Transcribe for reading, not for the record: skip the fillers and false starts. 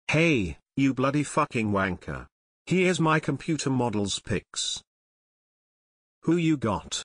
Hey, you bloody fucking wanker. Here's my computer model's pics. Who you got?